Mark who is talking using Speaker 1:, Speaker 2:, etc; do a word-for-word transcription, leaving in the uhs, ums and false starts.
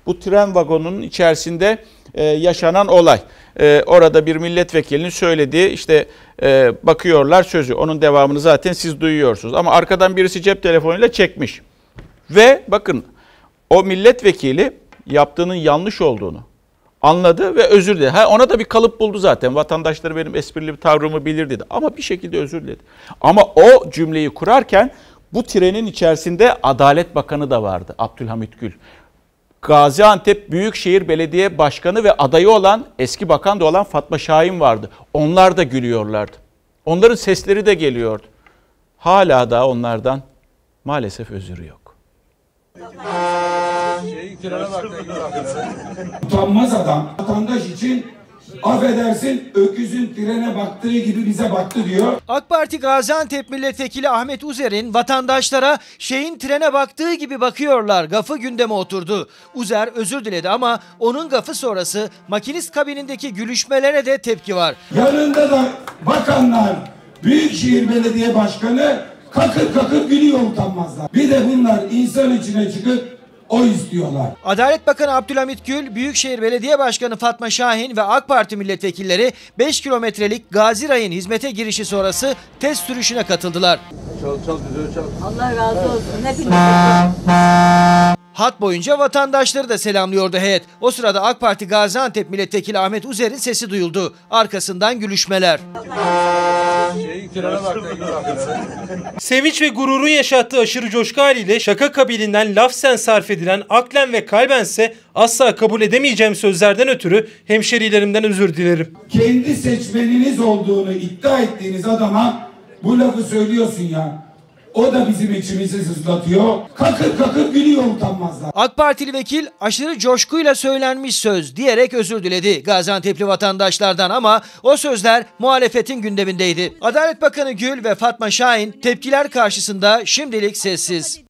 Speaker 1: bu tren vagonunun içerisinde e, yaşanan olay. E, orada bir milletvekilinin söylediği işte e, bakıyorlar sözü. Onun devamını zaten siz duyuyorsunuz. Ama arkadan birisi cep telefonuyla çekmiş. Ve bakın o milletvekili yaptığının yanlış olduğunu anladı ve özür diledi. Ha, ona da bir kalıp buldu zaten. Vatandaşları benim esprili bir tavrımı bilir dedi. Ama bir şekilde özür diledi. Ama o cümleyi kurarken bu trenin içerisinde Adalet Bakanı da vardı. Abdülhamit Gül. Gaziantep Büyükşehir Belediye Başkanı ve adayı olan, eski bakan da olan Fatma Şahin vardı. Onlar da gülüyorlardı. Onların sesleri de geliyordu. Hala da onlardan maalesef özür yok.
Speaker 2: Utanmaz adam vatandaş için affedersin öküzün trene baktığı gibi bize baktı diyor.
Speaker 3: AK Parti Gaziantep Milletvekili Ahmet Uzer'in vatandaşlara şeyin trene baktığı gibi bakıyorlar gafı gündeme oturdu. Uzer özür diledi ama onun gafı sonrası makinist kabinindeki gülüşmelere de tepki var.
Speaker 2: Yanında da bakanlar, Büyükşehir Belediye Başkanı kakır kakır gülüyor utanmazlar. Bir de bunlar insan içine çıkıp o istiyorlar.
Speaker 3: Adalet Bakanı Abdülhamit Gül, Büyükşehir Belediye Başkanı Fatma Şahin ve AK Parti milletvekilleri beş kilometrelik Gazi Ray'ın hizmete girişi sonrası test sürüşüne katıldılar.
Speaker 4: Çal çal düzüyor çal.
Speaker 5: Allah razı olsun. Hepiniz.
Speaker 3: Hat boyunca vatandaşları da selamlıyordu heyet. O sırada AK Parti Gaziantep Milletvekili Ahmet Uzer'in sesi duyuldu. Arkasından gülüşmeler.
Speaker 6: Sevinç ve gururun yaşattığı aşırı coşku haliyle şaka kabilinden lafzen sarf edilen aklen ve kalbense asla kabul edemeyeceğim sözlerden ötürü hemşerilerimden özür dilerim.
Speaker 2: Kendi seçmeniniz olduğunu iddia ettiğiniz adama bu lafı söylüyorsun ya. O da bizim içimizi sızlatıyor. Kakır kakır gülüyor utanmazlar.
Speaker 3: AK Partili vekil aşırı coşkuyla söylenmiş söz diyerek özür diledi Gaziantep'li vatandaşlardan ama o sözler muhalefetin gündemindeydi. Adalet Bakanı Gül ve Fatma Şahin tepkiler karşısında şimdilik sessiz.